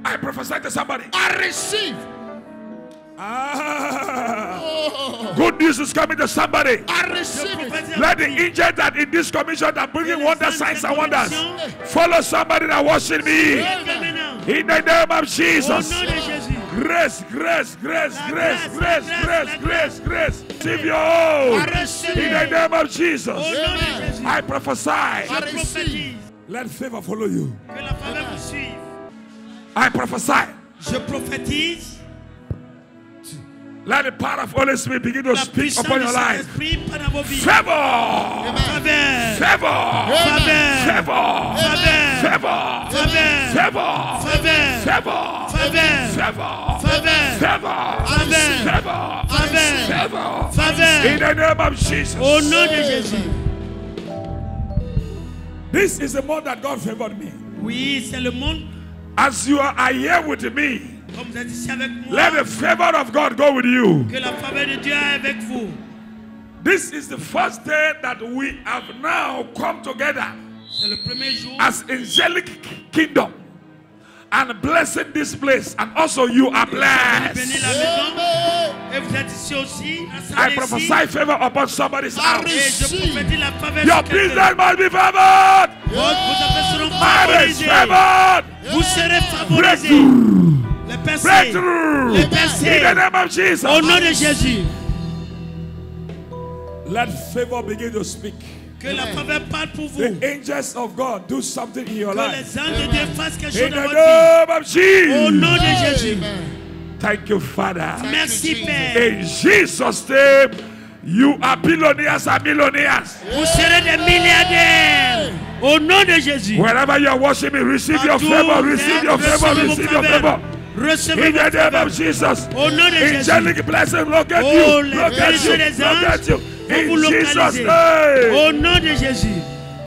I prophesy to somebody. I receive. Good news is coming to somebody. I receive it. Let the angel that in this commission that bringing wonder signs and wonders follow somebody that watching me. In the name of Jesus. Grace, grace, grace, grace, grace, grace, grace, grace. Receive your own. In the name of Jesus. I prophesy. I receive. Let favor follow you. I prophesy. Je prophétise. Let the power of Holy Spirit begin to speak upon your life. Favor! Favor! Favor! Favor! Favor! Favor! In the name of Jesus. Au nom de Jésus. This is the month that God favored me. Oui, c'est le monde. As you are here with me, Comme vous êtes ici avec moi, let the favor of God go with you. que la faveur de Dieu est avec vous. This is the first day that we have now come together C'est le premier jour as angelic kingdom and blessing this place, and also you are béni la blessed. maison. Et vous êtes ici aussi. I prophesy favor upon somebody's house. Et je prophétise la faveur Your sur quelqu'un. business must be favored. Vos affaires seront Marriage favorisées. favored. Vous serez favorisés. Breakthrough. Les percées. Breakthrough. Les In percées. the name of Jesus. Au nom de Jésus. Let favor begin to speak. Que la faveur parle pour vous. The angels of God do something in your Que life. les anges de Dieu fassent quelque chose In dans the votre vie. name of Jesus. Au nom de Jésus. Thank you, Father. Merci, Père. In Jesus' name, you are billionaires and millionaires. Vous serez des milliardaires. Au nom de Jésus. Wherever you are watching me, receive your Partout, favor, receive your favor, recevez vos receive your faveurs. favor. Recevez In the votre name faveur. of Jesus. Au nom de Jésus. Angelic blessing, look at Oh, you. les Look at bénédictions you. des Look anges at you. vont vous In Jesus' localiser. name. Au nom de Jésus.